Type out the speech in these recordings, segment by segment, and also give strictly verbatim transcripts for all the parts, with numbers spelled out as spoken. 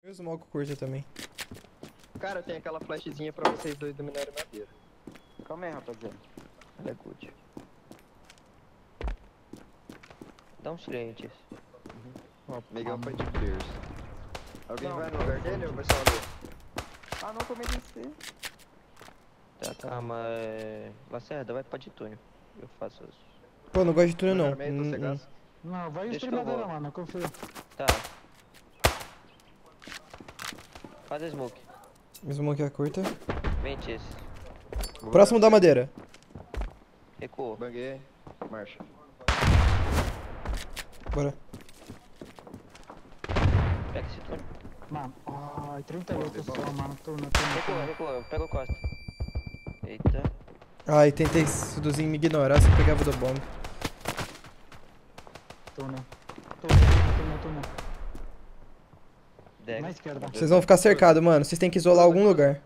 Eu smoke curta também. Cara, tem aquela flashzinha pra vocês dois dominarem madeira. Calma aí, rapaziada. Ela é good. Dá uns clientes. Ó, Miguel foi de Pierce. Alguém Não, vai no lugar dele ou vai só ver? Ah, não, tomei D C. Tá, calma. É... Lacerda, vai pra de túnel. Eu faço as... Pô, não gosto de túnel não. Armamento, Hum, você hum. gasta? Não, vai Deixa destruir que eu madeira, vou. mano, eu confio. Tá. Faz a smoke. Smoke é curta. Vente esse. Próximo da madeira. Recuou. Banguei. Marcha. Bora. Pega esse túnel. Mano, ai, trinta e oito Bom, só, mano, tô na tô Recua, na recua. Pega o Costa. Eita. Ai, tentei seduzir e me ignorar, você pegava do bomb. túnel. Túnel, túnel, túnel. Dega. Na esquerda. Vocês vão ficar cercados, mano. Vocês têm que isolar algum lugar.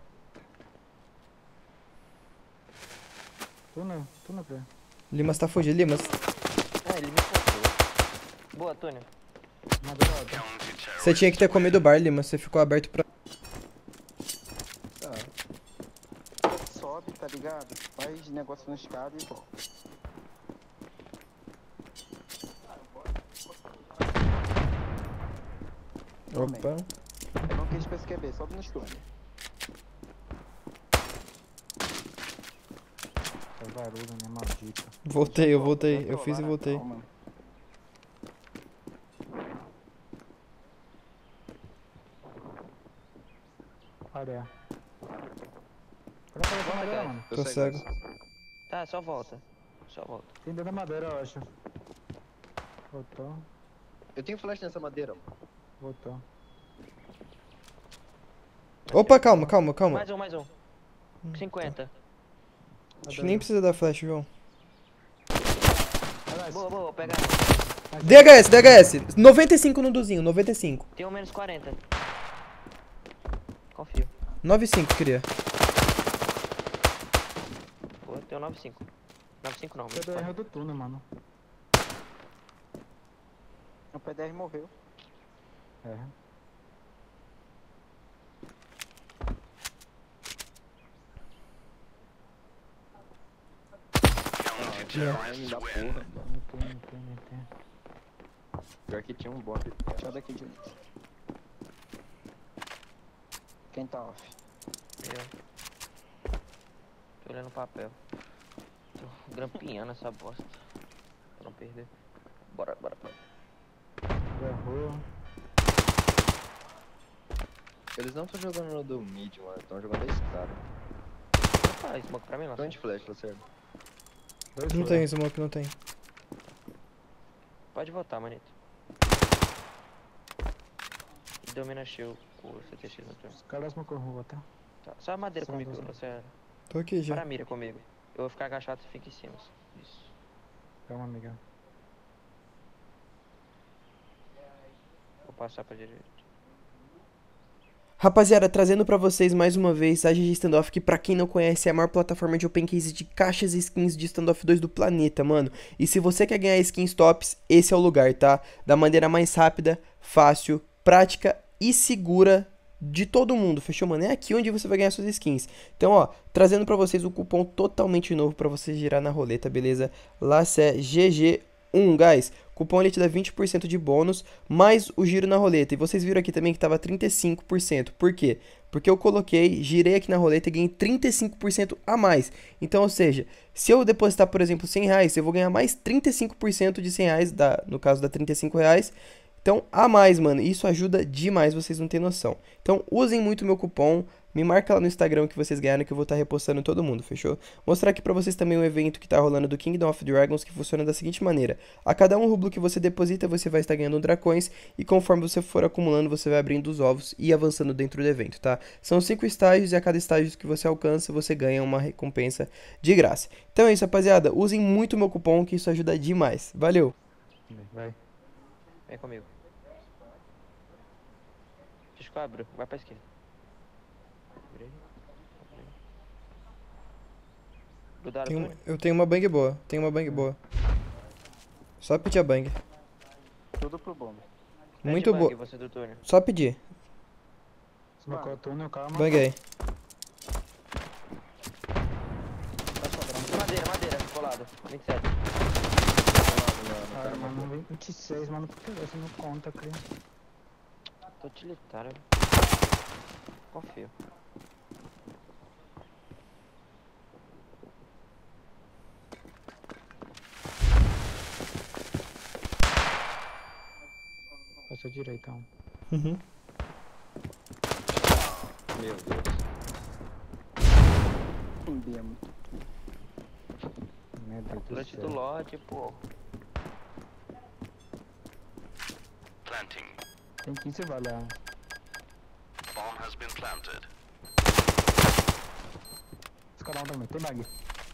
Túnel, túnel pra ele. Limas tá fugindo, Limas. Ah, ele me contou. Boa, túnel. Madeira alta. Você tinha que ter comido o bar, Limas. Você ficou aberto pra... Tá. Sobe, tá ligado? Faz negócio na escada e volta. Opa. Eu não quis pra esse Q B, sobe no túnel. Faz barulho, né, maldito. Voltei, eu voltei. Eu fiz e voltei. Calma. Área. Pra fazer essa madeira, mano. Tô cego. Tá, só volta. Só volta. Tem dentro da madeira, eu acho. Voltou, Eu tenho flash nessa madeira, mano. voltou. Opa, calma, calma, calma. Mais um, mais um. cinquenta. Acho que nem precisa dar flash, João. Boa, boa, vou pegar. D H S, D H S. noventa e cinco no Duzinho, noventa e cinco. Tem um menos quarenta. Confio. noventa e cinco, queria. Boa, tem um noventa e cinco. noventa e cinco não, P menos D R é quarenta. do túnel, mano. O P D R morreu. É. Time da porra. Não tem, não tem, não tem. Pior que tinha um bomb. Tchau daqui de novo. Quem tá off? Eu. Tô olhando o papel. Tô grampeando essa bosta. Pra não perder. Bora, bora, bora. Errou. Eles não estão jogando no do mid, mano. Estão jogando esse cara. Ah, smoke pra mim, não. Onde flash, Lacerda? Dois Não fora. tem smoke, não tem. Pode voltar, manito. E domina shield com o C T X no turno. Os caras me corroam, tá? Tá. Só a madeira Só comigo, dois, né? Lacerda. Tô aqui Para a já. mira comigo. Eu vou ficar agachado e fica em cima. Isso. Calma, amiga. Vou passar pra direita. Rapaziada, trazendo pra vocês mais uma vez a G G Standoff, que pra quem não conhece é a maior plataforma de open case de caixas e skins de Standoff dois do planeta, mano. E se você quer ganhar skins tops, esse é o lugar, tá? Da maneira mais rápida, fácil, prática e segura de todo mundo, fechou, mano? É aqui onde você vai ganhar suas skins. Então, ó, trazendo pra vocês um cupom totalmente novo pra você girar na roleta, beleza? Lá é G G um, guys. Cupom ele te dá vinte por cento de bônus, mais o giro na roleta. E vocês viram aqui também que tava trinta e cinco por cento. Por quê? Porque eu coloquei, girei aqui na roleta e ganhei trinta e cinco por cento a mais. Então, ou seja, se eu depositar, por exemplo, cem reais, eu vou ganhar mais trinta e cinco por cento de cem reais, da, no caso da trinta e cinco reais. Então, a mais, mano, isso ajuda demais, vocês não têm noção. Então, usem muito o meu cupom, me marca lá no Instagram que vocês ganharam, que eu vou estar repostando todo mundo, fechou? Mostrar aqui pra vocês também um evento que tá rolando do Kingdom of Dragons, que funciona da seguinte maneira. A cada um rublo que você deposita, você vai estar ganhando dracões, e conforme você for acumulando, você vai abrindo os ovos e avançando dentro do evento, tá? São cinco estágios, e a cada estágio que você alcança, você ganha uma recompensa de graça. Então é isso, rapaziada, usem muito o meu cupom, que isso ajuda demais. Valeu! Vai. Vem comigo. Descobre, vai pra esquerda. Virei. Grudaram Tenho- túnel? eu tenho uma bang boa, tenho uma bang boa. Só pedir a bang. Tudo pro bomba. Pede Muito bang, boa. você do túnel. Só pedir. Smocou o túnel, calma. Banguei. Tá sobrando. Madeira, madeira, colado. vinte e sete. Ah, mano, vinte e seis, mano, por que você não conta, cria? Tô utilitário. Confio. Passou direitão. Uhum. Meu Deus. Um demo. Meu Deus do Durante do céu. lote, pô. Planting. Tem quinze valhar. Bomb has been planted. Escalão também, tem bag.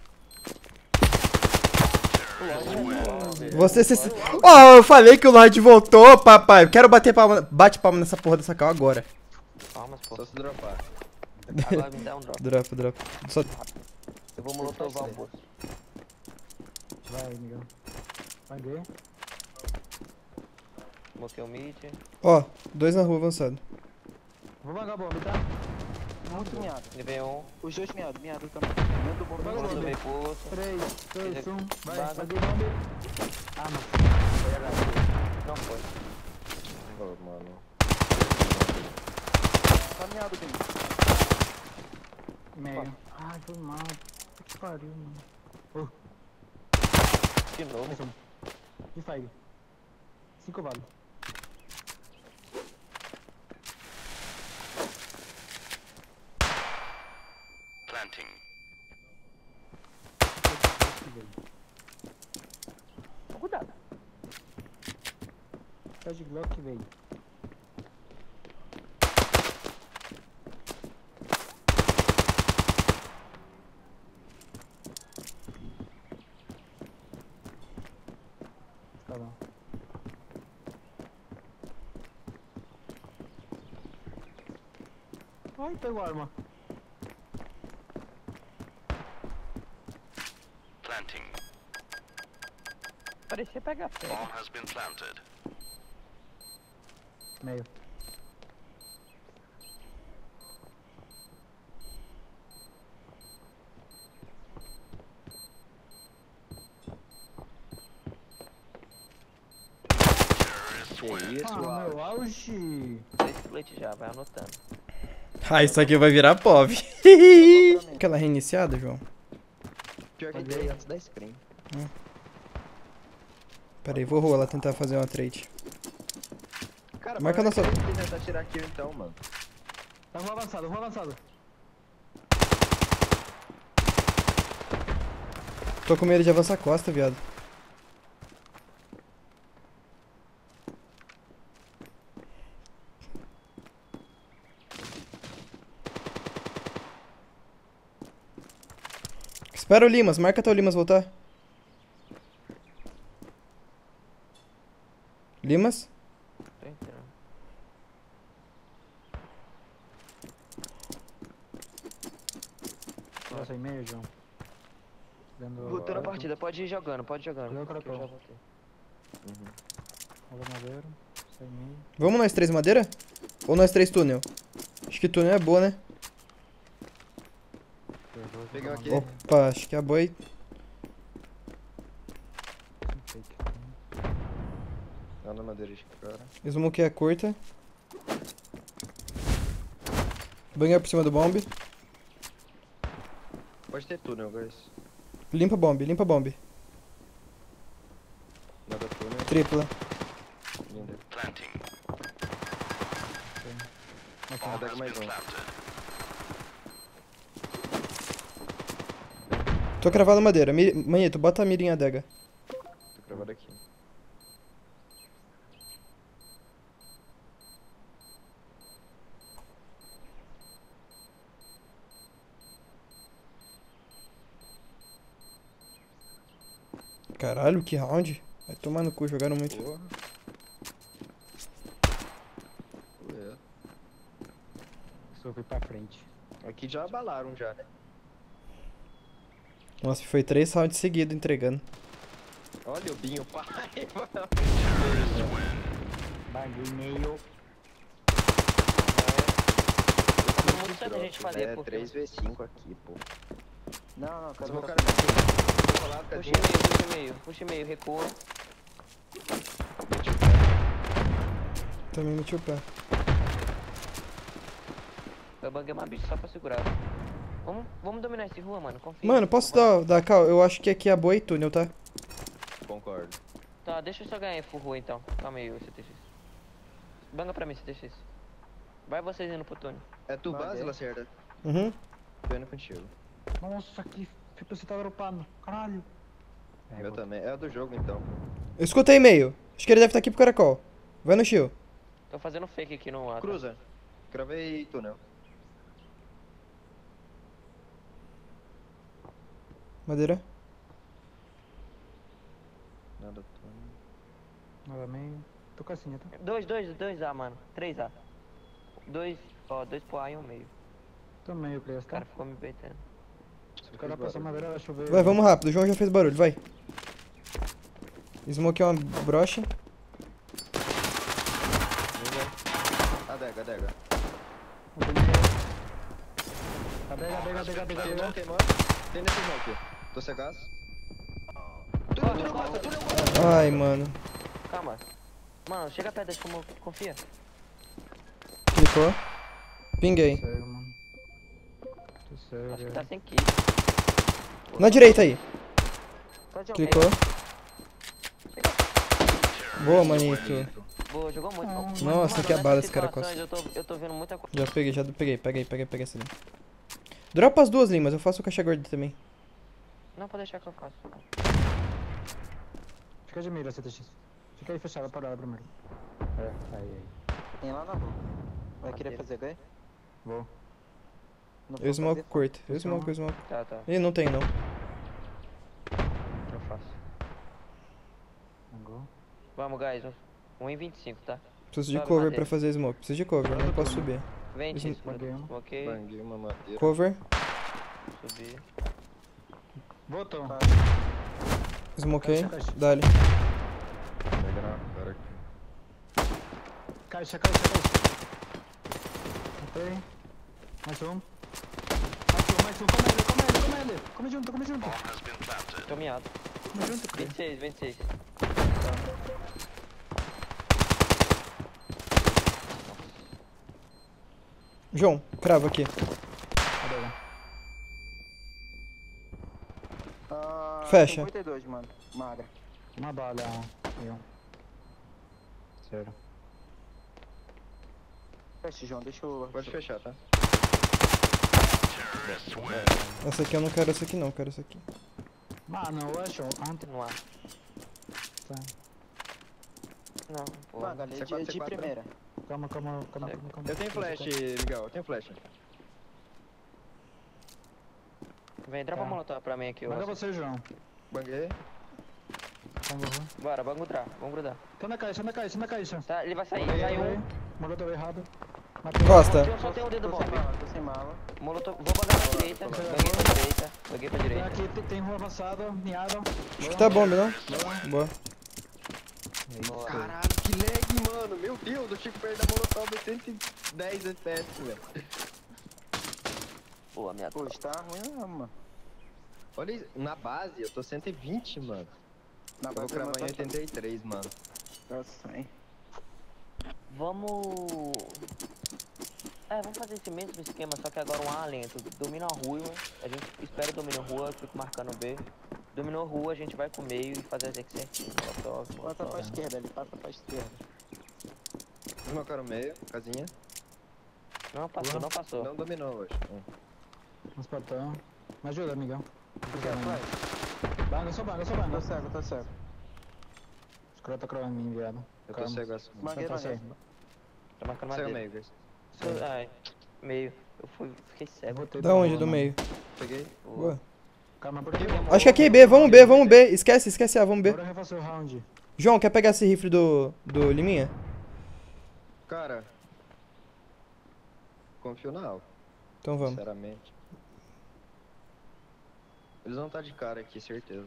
Você se... Oh, eu falei que o Lorde voltou, papai. Quero bater palma... Bate palma nessa porra dessa cal agora. Palmas, pô. Só se dropar. Agora me dá um drop. Drop, drop. Só... Eu vou molotovar o bolso. Vai, Miguel. Baguei. Moquei o mid. Ó, dois na rua avançado. Vou vagar a bomba, tá? Muito miado. Levei um. Os dois miado, miado também. Dentro do bomba. Vai, miado. Molotovei poço. três, dois, um, vai, Vaga. baguei bomba. Ah, não. Foi H P. Não foi. Oh, mano. Tá miado, bem. Meio. Ai, foi mal. Puta que pariu, mano. De novo. Mais um. De fire. Cinco vale. Planting. Cuidado. Tá de Glock, velho. Tá bom. Ai, pegou a arma. Planting. Parecia pegar pé. Bomb has been planted. Meio. Que isso, Ah, Al? meu auge. Três split já, vai anotando. Ah, isso aqui vai virar P O V. Aquela reiniciada, João? Pior que dei antes da screen. Pera aí, vou rolar tentar fazer uma trade. Cara, Marca mas nossa- eu queria tentar tirar kill então, mano. Tá, vou avançado, vou avançado. Tô com medo de avançar a costa, viado. Espera o Limas, marca até o Limas voltar. Limas? Tô entrando. Nossa, e meio, João. Dando. Voltou na partida, pode ir jogando, pode ir jogando. Eu que eu crocou. já voltei. Rola madeira. Sai meio. Vamos nós três madeira? Ou nós três túnel? Acho que túnel é boa, né? Pegou, Pegou aqui. Opa, acho que é a boa aí. Anda madeira de cara. Smoke é curta. Bangar por cima do bomb. Pode ter túnel, guys. Limpa bomb, limpa bomb. Nada túnel. Tripla. Linda. Planting. Ah, Bomb pega has mais been um. planted. Tô cravando madeira. Mi... Manhito, bota a mira em adega. Tô gravado aqui. Caralho, que round. Vai tomar no cu, jogaram muito. Porra. Ué. Só fui pra frente. Aqui já abalaram já, né? Nossa, foi três rounds seguidos entregando. Olha o Binho, pai. Bagulho meio. gente fazer, É porque... três vezes cinco aqui, pô. Não, não, Mas cara. o tá- cara aqui. Vou falar, Puxa casinha. e meio, puxa e meio, puxa e meio, recua. Meti o pé. Também meti o pé. Eu banguei uma bicha só pra segurar. Vamos, vamos dominar esse rua, mano, confia. Mano, posso dar, dar cal? Eu acho que aqui é boa e túnel, tá? Concordo. Tá, deixa eu só ganhar full rua então. Calma aí, C T X. Banga pra mim, C T X. Vai vocês indo pro túnel. É tu Mandei. base, Lacerda? Uhum. Tô indo contigo. Nossa, que fita você tá dropando. Caralho. É, Meu vou- também. É do jogo, então. Eu escutei meio. Acho que ele deve estar aqui pro caracol. Vai no shield. Tô fazendo fake aqui no ato. Cruza. Gravei túnel. Madeira. Nada túnel. Nada meio. Tô com assim, tá? Dois, dois, dois A, mano. Três A. Dois, ó, dois pro A e um meio. Tô meio, Cleas, O tá? cara ficou me beitando. O cara passa madeira, vai chover. Vai, vamos rápido. O João já fez barulho, vai. Smoke é uma brocha. Adega, adega. Adega, adega, adega, adega, Queimou, adega. queimou. Tem nesse smoke. Tô cegado. Túnel, túnel, costa, túnel, costa. Ai, mano. Calma. Mano, chega perto desse como confia. Clicou. Pinguei. Sério, mano. Tô sério. Acho que tá sem kill. Na direita aí. Pode Clicou. Boa, manito. Boa, jogou muito. Não, Mano, Nossa, mano, que abala nessas esse cara situações Eu tô, eu tô vendo muita coisa. Já peguei, já peguei. Peguei, peguei, peguei essa ali. Dropa as duas limas, eu faço o caixa gordo também. Não, pode deixar que eu faço. Fica de mira, C T X. Fica aí fechado, parada primeiro. É, aí, aí. Tem lá na rua. Vai querer Madeira. fazer ganho? Vou. Não Eu for smoke fazer, curto. Eu smoke, eu smoke. Tá, tá. Ih, não tem não. Eu faço. Pegou. Vamos, guys. um e vinte e cinco, tá? Preciso de Sobe cover madeira. pra fazer smoke. Preciso de cover, não posso subir. vinte, Isso- Banguei um. ok. Banguei uma madeira. Cover, Subir. Voltou. Tá. smokei, Caixa, caixa. dali. Pega na cara aqui. Caixa, caixa, caixa. Matei. Mais um. Mais um, mais um. Come ele, come ele, come ele. Come junto, come junto. Bomb has been planted. Tô miado. Come junto, cara. vinte e seis, vinte e seis. João, crava aqui. Adega. Ah, Fecha. cinquenta e dois, mano. Magra. Uma bala, eu. Sério. Fecha, João. Deixa eu... Pode fechar, tá? Terrorists win. Essa aqui eu não quero essa aqui não, eu quero essa aqui. Mano, eu acho ontem. Continuar. Tá. Não, pô. Maga, ali é C de, quatro, de C quatro. primeira. Calma, calma, calma, calma, calma. Eu tenho flash, Miguel. Eu tenho flash. Vem, dropa Tá. a molotov pra mim aqui, Manda ó. você, João. Banguei. Vamos, vamos. Bora, vamos grudar, vamos grudar. Tá na caixa, na caixa, na caixa. Tá, ele vai sair, Molotov sai aí. um. Molotov errado. Matei. Costa. João, só tem um dedo Tô bomb. sem mala, tô sem mala. Molotov, vou bangar pra direita, banguei pra direita, banguei pra Tem direita. aqui, tem, tem rua avançada, miada. Acho que tá bomba, não? Boa. Boa. Caralho, que lag, mano. Meu Deus, eu chego perto da molotov a cento e dez F P S, velho. Boa, minha Pô, está ruim mesmo, mano. Olha isso, na base eu tô cento e vinte, mano. Na Eu vou base cravar em tá- oitenta e três, mano. Nossa, hein. Vamos... É, vamos fazer esse mesmo esquema, só que agora um A lento. Domina a rua, a gente espera o domínio rua, eu fico marcando B. Dominou a rua, a gente vai pro meio e fazer as exec certinho. Molotov, Passa molotov. pra esquerda, ele passa pra esquerda. Desmocaram meio, casinha. Não passou, não passou. Não dominou hoje. Hum. Uns patão. Me ajuda, amigão. Vai. Banga, só banga, só banga. Tô cego, tô cego. Os caras tá cravando em mim, viado. Eu tô Calma. cego assim. Maguei, Tá maguei. certo. Tá marcando Cego madeira. meio, guys. Isso- Ai, meio. Eu fui, fiquei Eu cego. botei Da pra onde? bola, Do mano. meio. Peguei. Boa. Calma, por aqui. Acho que aqui é B, vamos B, vamos B. Esquece, esquece A, vamos B. Bora refazer o round. João, quer pegar esse rifle do, do Liminha? Cara. Confio na Alfa, Então vamos. sinceramente. Eles vão estar de cara aqui, certeza.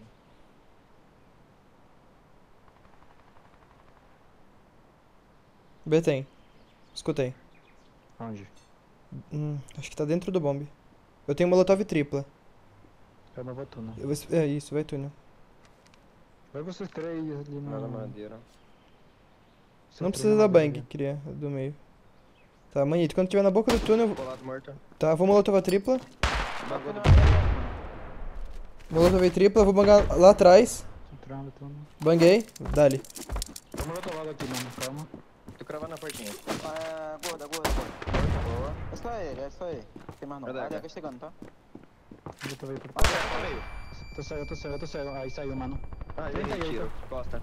B tem. Escutei. Onde? Hum, acho que tá dentro do bombe. Eu tenho molotov tripla. Eu não vou túnel. Eu vou es- É isso, vai túnel. Vai vocês três ali Lá na no... madeira. vocês Não três precisa na da madeira bang, ali. cria, do meio. Tá, manito, quando tiver na boca do túnel, Colado morto. tá, vou molotov tripla. Bagulho do Molotov tripla, vou bangar lá atrás. Entrando, túnel. Banguei, dali. Vamos lá do lado aqui, mano. Calma. Tu crava na portinha. Ah, gorda, gorda, gorda. Boa. É só ele, é só ele. Tem mais não. Cadê, A cara? adega chegando, tá? Eu tô veio por... Ah, meio. Tô cego, tô cego, tô cego. Aí saiu, mano. Ah, eu trinta e oito. retiro. Costa.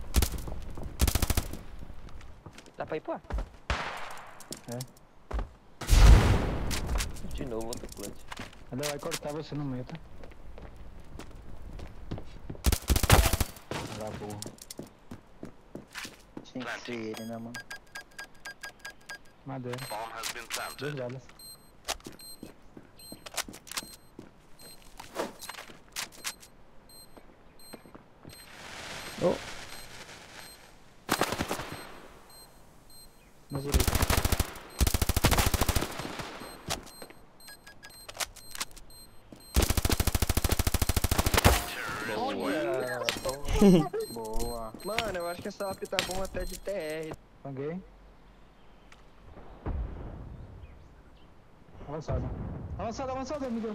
Dá pra ir, pô? É. De novo, outro clutch. Ele vai cortar você no meio, tá? Ah, burro. Tinha que ser ele, né, mano? Madeira. Bomb has been Duas planted. balas. Oh, Na direita. Boa. Mano, eu acho que essa op tá bom até de T R. Paguei. Avançado. Avançado, avançado, amigo.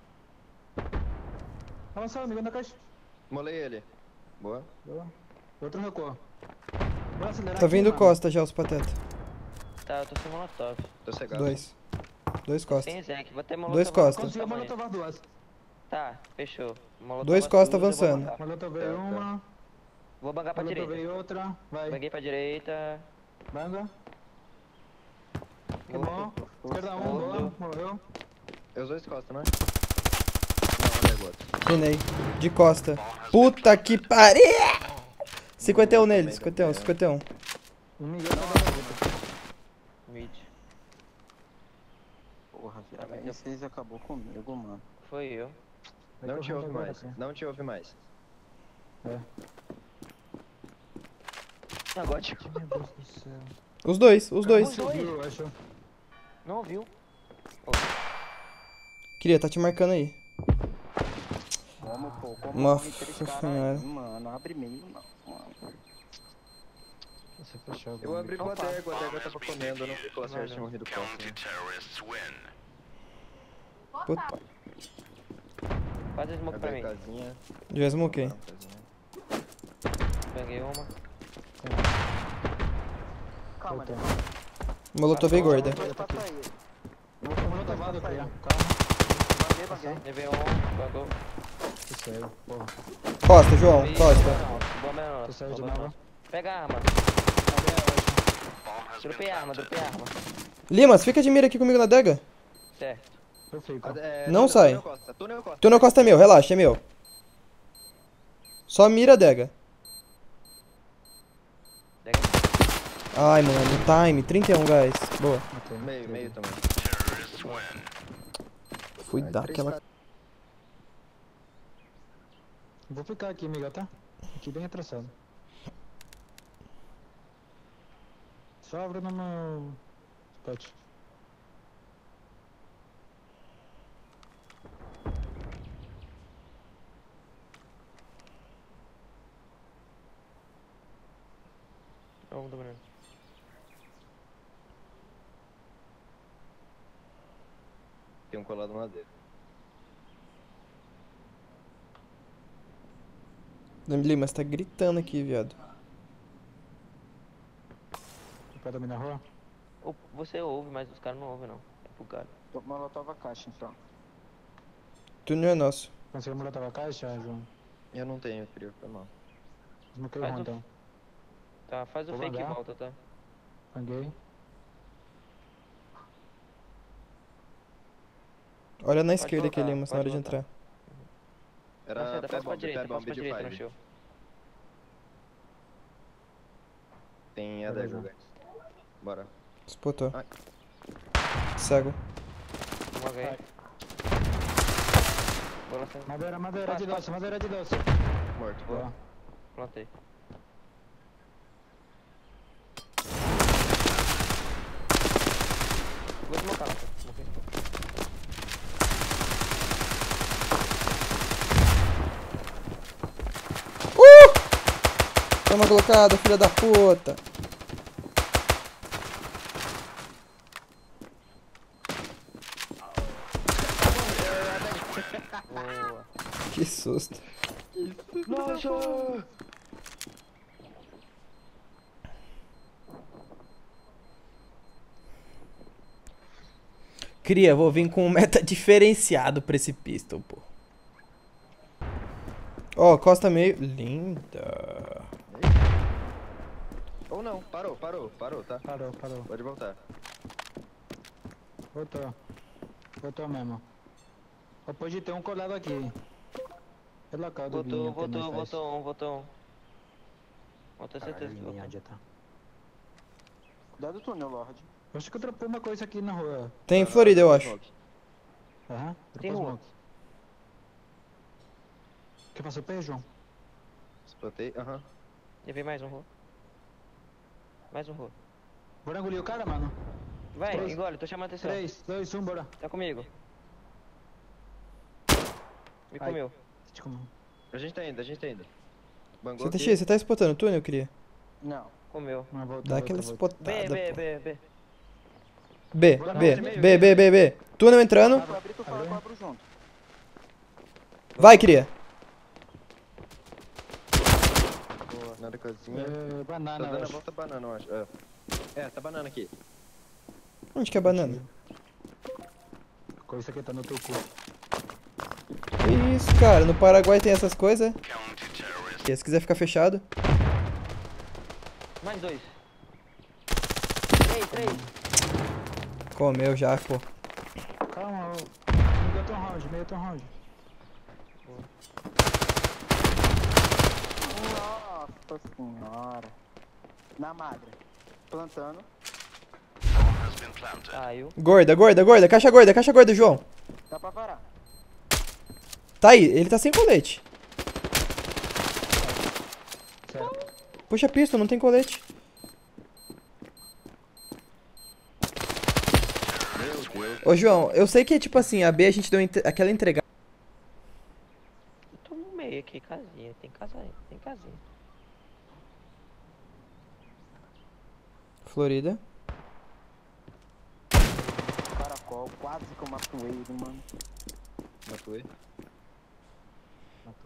Avançado, amigo, na caixa. Molei ele. Boa. Boa. Outro recuo. Vou acelerar tá aqui, vindo mano. costa já, os pateta. Tá, eu tô sem molotov. Tô cegado. Dois. Dois costa. Tem Zek, vou ter molotov. Dois costa. Conseguiu molotovar duas. Tá, fechou. Molotov Dois as costa duas, eu vou avançando. bangar. Molotovei Tá, tá. uma. Vou bangar pra direita. Molotovei outra. Vai. Banguei pra direita. Banga. Que Morto. bom. Esquerda um, Morto. boa. Morreu. Eu dois costas, né? Não, olha o outro. Pinei. De costa. Puta que pariu! cinquenta e um nele, cinquenta e um, cinquenta e um. Um milhão pra dar outra. Mid. Porra, viado. Aí vocês acabou comigo, mano. Foi eu. Vai Não te correndo ouve agora, mais. cara. Não te ouve mais. É. Agora, tipo, Meu Deus do céu. Os dois, os dois. Os dois. Subiu, eu acho. não ouviu. Queria, tá te marcando aí. Como, pô? Como Nossa corre três caras senhora. aí, mano? Abre meio, não, mano. Você fechou. Eu abri com a adega, a adega tava comendo, eu não sei qual Vai, certo tinha não. morrido costa. Counter-terrorists win. Puta. Faz a smoke pra mim. casinha. Já smokei. Banguei uma. Calma, Voltou. né? Molotovei gorda. Dois pra sair. Eu vou molotovado, Vai, Cria. vai. Calma. Baguei, baguei. Levei um, bagou. Tô cego. Porra. Costa, João, Ih, costa. bomba não, bomba é nossa, Tô cego de bomba é novo. nossa. Pega a arma. Cadê a outra? Bomb has been Dropei a arma, planted. dropei a arma. Limas, fica de mira aqui comigo na adega. Certo. Eu fico. É, Não túnel- sai. túnel costa, túnel costa. Túnel costa é meu, relaxa, é meu. Só mira a adega. Pega. Ai, mano, time, trinta e um, guys. Boa. Matei. Meio, meio também. Terrorists win. Fui Vai, dar três aquela... caras. Vou ficar aqui, amiga, tá? Aqui bem atrasado. Só abre no meu spot. Vamos dominando. Tem um colado madeira. Limas, tá gritando aqui, viado. Pra dominar a rua? Ou você ouve, mas os caras não ouvem não. É bugado. Tô molotov a caixa, então. Túnel é nosso. Conseguiu molotov a caixa, João? Eu não tenho frio, foi mal. Desmoquei o Faz rua, o- então. Tá, faz o Vou fake e mandar. volta, tá? Panguei. Olha na Pode esquerda aqui, voltar, Limas, na pode hora de voltar. entrar. Era Nossa, pé faz pra bomb, pé direita, faz bomb pra de direita no five. show. Tem a Beleza. adega, guys. Bora. Spotou. Ai. Cego. Uma vez. Bola sem. Madeira, madeira Passa, de doce, passa. madeira de doce. Morto. Boa. Plantei. Vou desmocar, tá? Desmoquei. Toma colocada, filha da puta. Boa. Que susto. Nossa! Cria, vou vir com um meta diferenciado pra esse pistol, pô. Ó, costa meio. Linda. Ou não, parou, parou, parou, tá? Parou, parou. Pode voltar. Voltou. Voltou mesmo. Ó, pode ter um colado aqui. Pela cara do Voltou, Binho, voltou, tem mais voltou um, voltou um. Vou ter faz. certeza que Caralho, voltou. Binho, onde tá? Cuidado do túnel, Lorde. Eu acho que eu dropei uma coisa aqui na rua. Tem Florida, eu acho. Aham, Tem dropou rua. smoke. Quer passar o pé, João? Explotei, aham. Levei mais um rua. Mais um rua. Bora engolir o cara, mano? Vai, Três. engole, tô chamando atenção. três, dois, um, bora. Tá comigo. Me Ai. comeu. Te como- A gente tá indo, a gente tá indo. Bangou C T X, aqui. você tá spotando o túnel, Cria? Não. Comeu. Não, volta, Dá volta, aquela volta. spotada, B, B, pô. B, B. B, Bora, B, bora, B, B, B, B. Túnel entrando. Tu abrir, tu fala que eu abro junto. Vai, Cria. Boa, nada coisinha. É, Tá banana, dando eu a acho. volta banana, eu acho. É. É, tá banana aqui. Onde que é a banana? Coisa que tá no teu cu. Que isso, cara? No Paraguai tem essas coisas? Counter-terrorist. é? Se quiser ficar fechado. Mais dois. Três, três. Comeu já, pô. Calma, ô. Meio tão round, meio tão round. Nossa senhora. Na magra. Plantando. Has been planted. Caiu. Gorda, gorda, gorda. Caixa gorda, caixa gorda, João. Dá pra parar. Tá aí, ele tá sem colete. Certo. Puxa a pista, não tem colete. Meu Deus. Ô, João, eu sei que, tipo assim, a B a gente deu entre- aquela entregada. Eu tô no meio aqui, casinha. Tem casa aí, tem casinha. Florida. Caracol. Quase que eu mato ele, mano. Matou ele. Matou.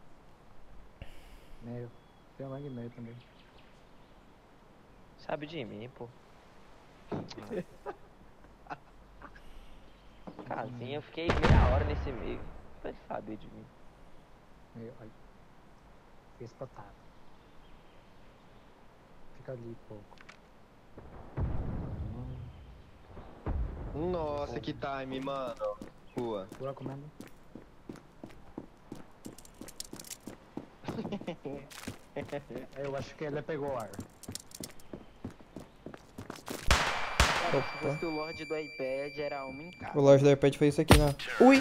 Meio. Tem um lag meio também. Sabe de mim, pô. Casinha, eu fiquei meia hora nesse meio. Pra ele saber de mim. Meio. Ai. Fiquei espatado. Fica ali um pouco. Hum, Nossa, que time, mano. Rua. Bora comendo. Eu acho que ele pegou o ar. Cara, se fosse o Lorde do iPad, era uma em casa. O loja do iPad fez isso aqui, né? Ui!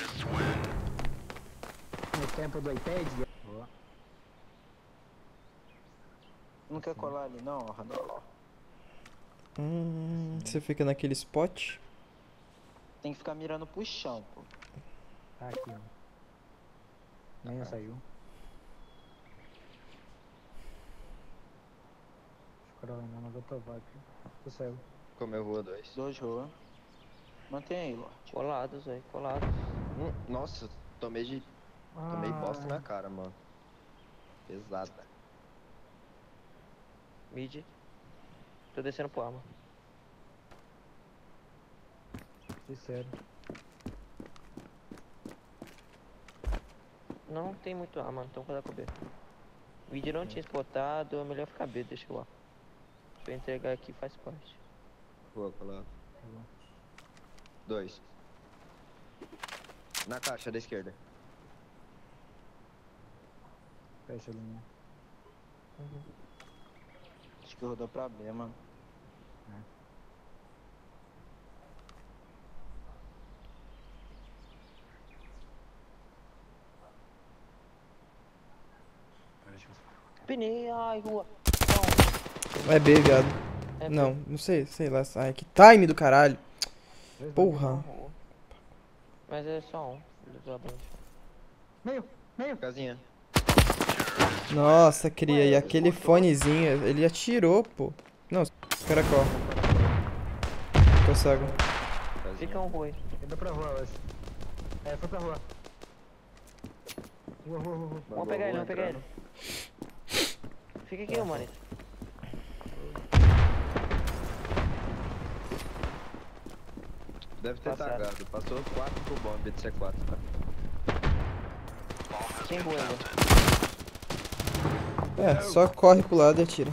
No tempo do iPad. Boa. Não quer colar ali, não, Radoló. Hum, você fica naquele spot. Tem que ficar mirando pro chão, pô. Tá aqui, ó. Nem saiu. Carolina, mas eu tô vaga. Tu saiu. Comeu rua dois. Dois rua. Mantém aí, Lorde. Colados, velho, colados. Hum, nossa, tomei de. Tomei bosta Ah. na cara, mano. Pesada. Mid. Tô descendo pro arma. Sincero. Não tem muito arma, então vou dar com B. Mid não tinha exportado, é melhor ficar B, deixa eu lá. Se eu entregar aqui faz parte. Rua, colado. Dois. Na caixa da esquerda. Fecha a linha. Acho que rodou pra B, mano. Pinei, ai, rua. É B, viado. É Não, não sei, sei lá. Ai, que time do caralho. Dois Porra. Rua. Mas é só um. Ele usou a branch. Meio, meio. Casinha. Nossa, cria, e aquele fonezinho, ele atirou, pô. Não, caracol. Tô cego. Fica um ruim. Indo pra rua, hoje. É, foi pra rua. Rua, rua, rua, rua. Vamos pegar ele, vamos pegar ele. Fica aqui, ô mano. Deve ter Passaram. tagado. Passou quatro pro bomb de C quatro, tá? Tem rua ainda. É, só corre pro lado e atira.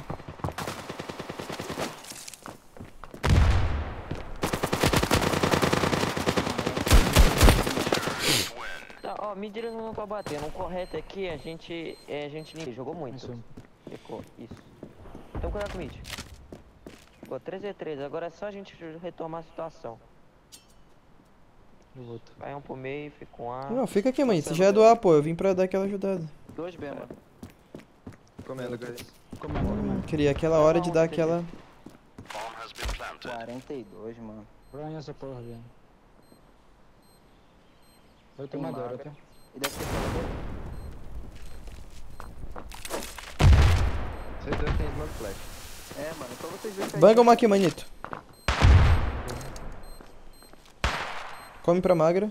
Tá, ó, me direcionou pra bater. No correto aqui, a gente. É, a gente nem jogou muito. Isso. Ficou, isso. Então cuidado com o mid. Ficou três a três, agora é só a gente retomar a situação. Eu volto. Vai um pro meio, fica um A. Não, fica aqui, mãe. Você já é do A, pô. Eu vim pra dar aquela ajudada. Dois B, mano. Comendo, guys. Comendo, comendo. Queria aquela hora de dar aquela... Bomb has been planted. quarenta e dois, mano. Pronha essa porra, velho. Eu Tem tenho madeira, maga. tá? E deve ter fora. Vocês dois têm smoke flash. É, mano, só vocês verem que a Banga gente- uma aqui, manito. Come pra magra.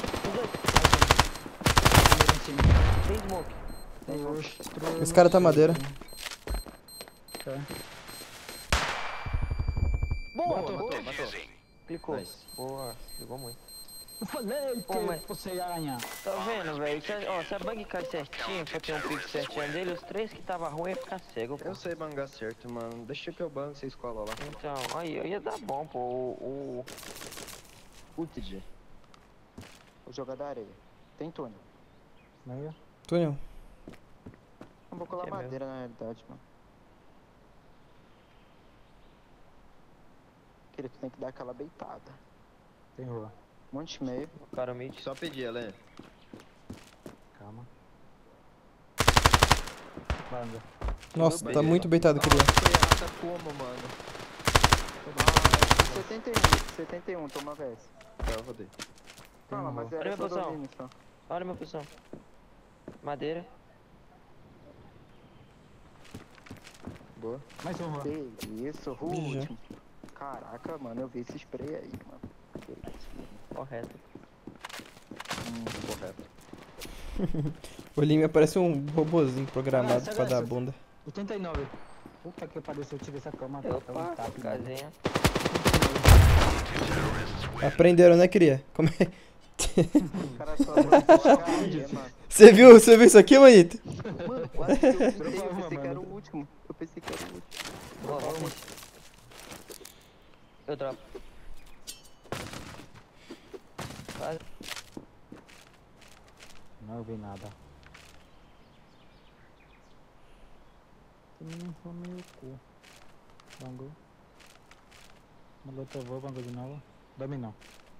Madeira em cima. Tem smoke. Oxe, destruiu Esse cara tá meu madeira. Tá. Boa! Matou. Boa. Defusing. Clicou. Nice. Boa. Clicou muito. Eu falei Pô, que mas- você ia ganhar. Tá vendo, velho? Se, a- ó, se a bang cai certinho, pra ter um pique certinho dele, os três que tava ruim ia ficar cego, pô. Eu sei bangar certo, mano. Deixa que eu bango, você escola lá. Então, aí ia dar bom, pô. O. o... Utid. Vou jogar da areia. Tem túnel. Meia. Túnel. Eu vou colar Que é madeira na realidade, mano. Queria que tem que dar aquela beitada. Tem rua. Monte meio. O cara mid. Só pedir, Elen. Calma. Banga. Nossa, tá muito beitado, cria. Foi errada como, mano? Ah, setenta e um, setenta e um, toma V S. Tá, eu rodei. Fala, mas Olha era minha só posição. domínio só. Olha a minha posição. Madeira. Boa. Mais um rua. Que isso, o Já. último. Caraca, mano, eu vi esse spray aí, mano. Que isso, mano. Correto. Hum, correto. O Lima parece um robozinho programado Ah, essa pra dar dessa. bunda. oitenta e nove. Puta que pariu, se eu tive essa cama, tá Opa, um tapa, mano. casinha. Aprenderam, né, cria? Como é? O cara só vai areia, mano. Você viu, você viu isso aqui, manito? Mano, quase que eu gritei, eu Dropa uma, pensei que era o mano. último. Eu pensei que era o último. Boa, vamos. Eu dropo. Quase. Não vi nada. Não foi meio cu. Bangou. Molotovou, bangou de novo. Dominou.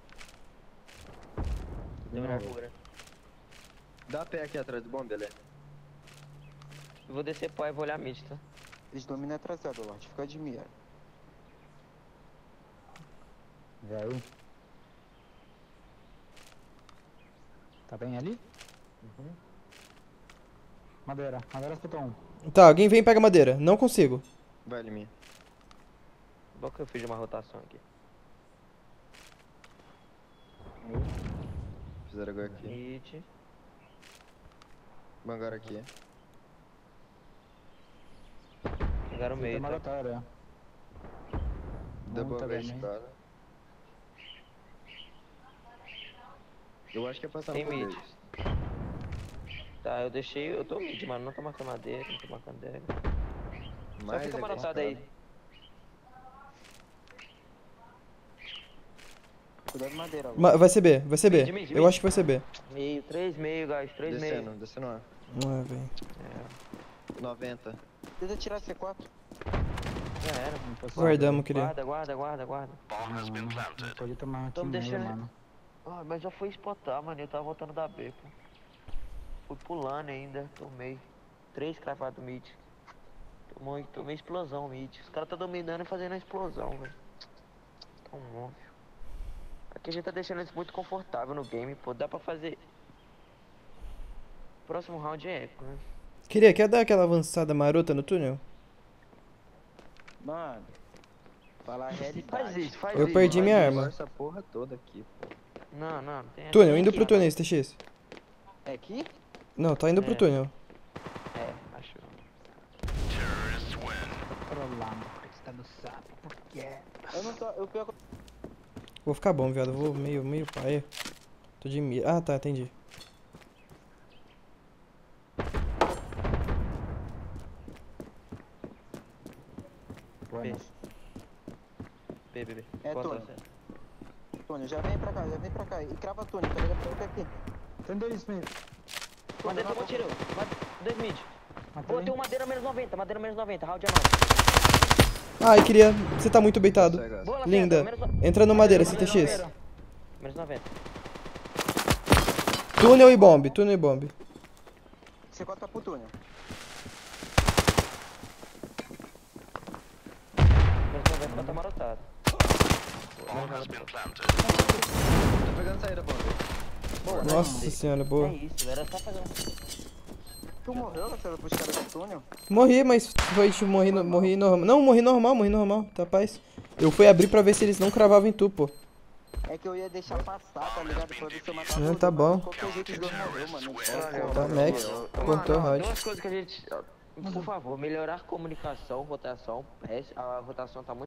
Dominar cura. Dá pé aqui atrás do bomb, Elen. Eu vou descer pro A e vou olhar mid, tá? Eles dominam atrasado, Lorde. Fica de mira. Vê aí. Tá bem ali? Uhum. Madeira. Madeira escutou um. Tá, alguém vem e pega madeira. Não consigo. Vai, Liminha. Bom que eu fiz uma rotação aqui. Fizeram agora aqui. Mid. Bangaram aqui. Pegaram o meio, Tem tá? malotária. Double Muita V bem, escada. Eu acho que é passar Tem por mid. eles. Tá, eu deixei. Eu tô mid, mano. Não tô marcando madeira, não tô marcando dega. Só Mais fica é marotado aí. complicado. Cuidado madeira, Lorde. Ma- vai ser B, vai ser B. Mid, mid, Eu mid. acho que vai ser B. Meio, três meio, guys. Três meio. Descendo, descendo A. Não é, velho. É, noventa. Tenta tirar C quatro. já era. Não posso- Guardamos, queria. Guarda, guarda, guarda, guarda. Bomb has been Não, não planted. pode tomar aqui Tamo meio, deixando- mano. Ah, mas já foi spotar, mano. Eu tava voltando da B, pô. Fui pulando ainda. Tomei. Três cravados mid. Tomou, tomei explosão mid. Os caras tá dominando e fazendo a explosão, velho. Tão óbvio. Aqui a gente tá deixando eles muito confortável no game, pô. Dá pra fazer. Próximo round é eco, né? Queria, quer dar aquela avançada marota no túnel? Mano, falar a realidade. Faz isso, faz Eu isso. perdi faz minha isso. arma. Essa porra toda aqui, pô. Não, não, não tem. Túnel, tem indo aqui, pro ó. túnel, esse T X. É aqui? Não, tá indo pro É. túnel. É, achou. Terrorists win. Trolando, porque você tá no sapo. Por quê? Eu não tô. Eu pego. Vou ficar bom, viado. Vou meio, meio paia. Tô de mira. Ah, tá, entendi. Buenas. B, B, B. É, Conta Tony. você. Tony, já vem pra cá, já vem pra cá. E crava Tony, tá ligado? Pega aqui. Tem dois mil. Madeira tomou tiro. Ma- Dois mid. Matei. Botei um madeira menos noventa, madeira menos noventa, round a nove. Ai, queria. Você tá muito beitado. Boa, Linda. Lacerda, menos no- Entra no madeira, esse Menos T X. noventa. Menos noventa. Túnel e bomb, túnel e bomb. Você corta pro túnel. Menos noventa pra tá marotado. Bomb has been planted. Tô pegando saída, pô. Boa, Nossa senhora, boa. É isso, era só fazer um. Tu morreu, Lacerda, pros caras do túnel? Morri, mas foi tipo, morri, no- morri normal. Não, morri normal, morri normal, tá paz. Eu fui abrir pra ver se eles não cravavam em tu, pô. É que eu ia deixar passar, tá ligado? Pra ver se eu matava Não, os tá dois, bom. mas Qualquer jeito os dois morreu, mano. Então, Tá, Max. Cortou o Mano, rádio. duas coisas que a gente. Por favor, melhorar comunicação, rotação. A rotação tá muito.